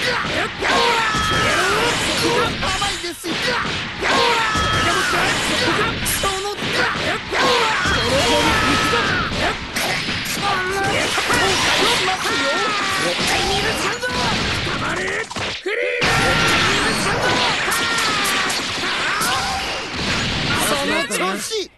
甘いですよ。その調子。